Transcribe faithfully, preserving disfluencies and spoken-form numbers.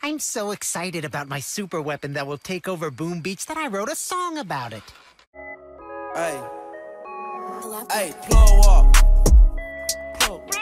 I'm so excited about my super weapon that will take over Boom Beach that I wrote a song about it. Hey, hey, blow up. Blow.